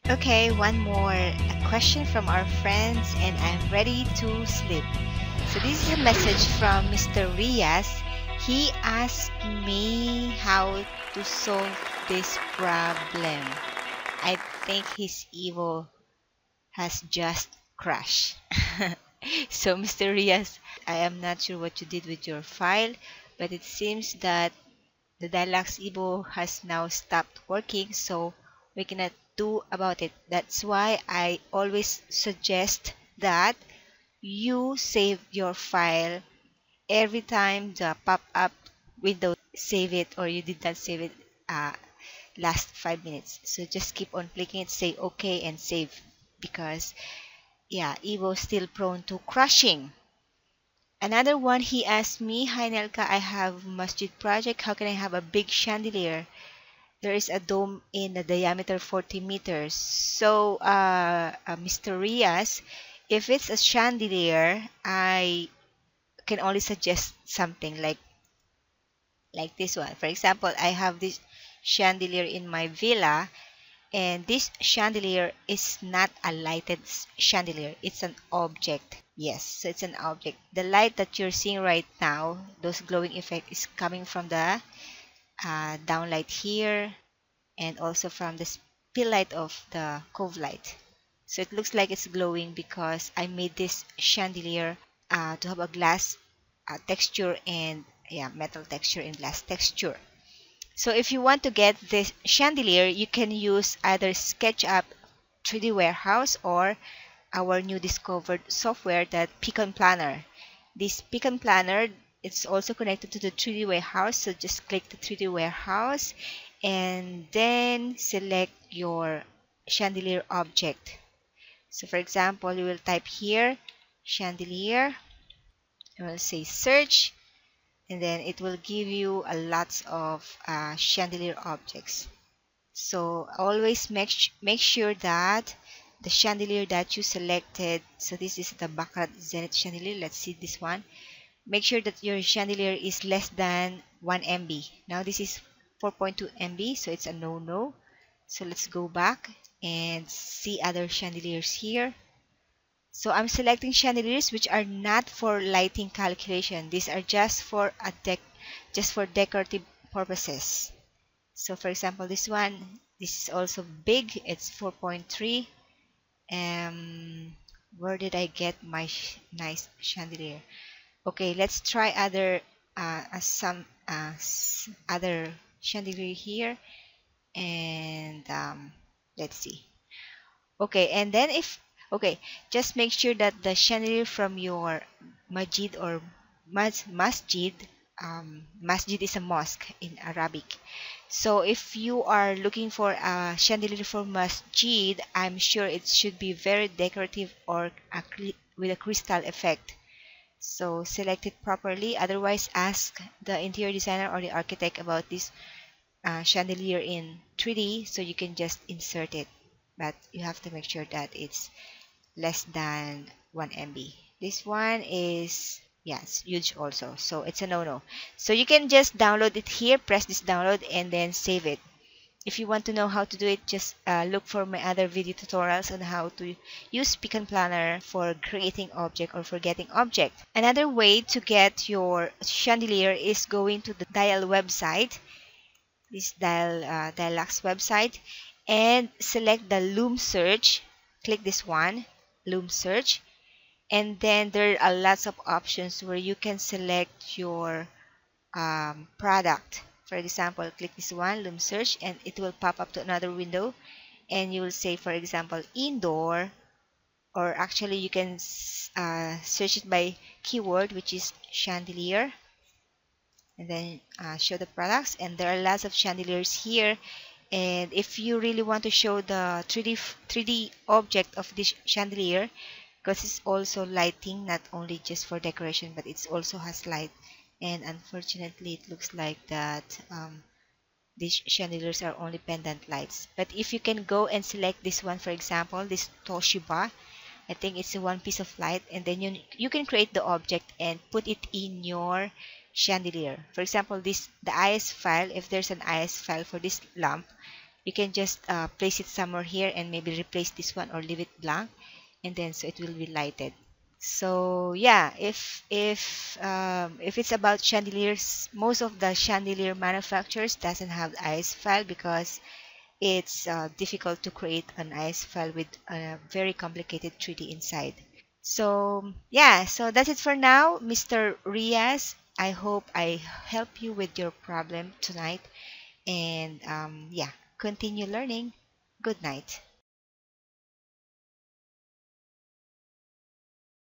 Okay, one more. A question from our friends, and I'm ready to sleep. So, this is a message from Mr. Rias. He asked me how to solve this problem. I think his Evo has just crashed. So, Mr. Rias, I am not sure what you did with your file, but it seems that the Dialux Evo has now stopped working, so we cannot do about it. That's why I always suggest that you save your file every time the pop-up window save it or you did not save it uh, last 5 minutes. So just keep on clicking it, say okay and save, because yeah, Evo is still prone to crashing. Another one, he asked me, hi Nelka, I have masjid project. How can I have a big chandelier? There is a dome in a diameter 40 meters. So, Mr. Rias, if it's a chandelier, I can only suggest something like this one. For example, I have this chandelier in my villa, and this chandelier is not a lighted chandelier. It's an object. Yes, so it's an object. The light that you're seeing right now, those glowing effect, is coming from the downlight here, and also from the spill light of the cove light. So it looks like it's glowing because I made this chandelier to have a glass texture and yeah, metal texture and glass texture. So if you want to get this chandelier, you can use either SketchUp 3D Warehouse or our new discovered software, that Pecan Planner. This Pecan Planner, it's also connected to the 3D Warehouse, so just click the 3D Warehouse and then select your chandelier object. So for example, you will type here chandelier, and we'll say search, and then it will give you a lots of chandelier objects. So always make sure that the chandelier that you selected, so this is the Baccarat Zenith chandelier, let's see this one, make sure that your chandelier is less than 1 MB. Now this is 4.2 MB, so it's a no. So let's go back and see other chandeliers here. So I'm selecting chandeliers which are not for lighting calculation. These are just for just for decorative purposes. So for example, this one, this is also big. It's 4.3. Where did I get my nice chandelier? Okay, let's try other some other chandelier here, and let's see. Okay, and then if okay, just make sure that the chandelier from your masjid or masjid, masjid is a mosque in Arabic. So if you are looking for a chandelier for masjid, I'm sure it should be very decorative or with a crystal effect. So select it properly. Otherwise, ask the interior designer or the architect about this chandelier in 3D, so you can just insert it. But you have to make sure that it's less than 1 MB. This one is, yes, huge also, so it's a no. So you can just download it here, press this download, and then save it. If you want to know how to do it, just look for my other video tutorials on how to use Pecan Planner for creating object or for getting object. Another way to get your chandelier is going to the Dial website, this Dialux website, and select the loom search. Click this one, loom search, and then there are lots of options where you can select your product. For example, click this one, loom search, and it will pop up to another window, and you will say, for example, indoor, or actually you can search it by keyword, which is chandelier, and then show the products. And there are lots of chandeliers here, and if you really want to show the 3D object of this chandelier, because it's also lighting, not only just for decoration, but it also has light, and unfortunately it looks like that these chandeliers are only pendant lights. But if you can go and select this one, for example, this Toshiba, I think it's a one piece of light, and then you can create the object and put it in your chandelier. For example, the IS file, if there's an IS file for this lamp, you can just place it somewhere here and maybe replace this one or leave it blank, and then so it will be lighted. So yeah, if it's about chandeliers, most of the chandelier manufacturers doesn't have ice file because it's difficult to create an ice file with a very complicated 3D inside. So yeah, so that's it for now, Mr. Riaz. I hope I help you with your problem tonight, and yeah, continue learning. Good night.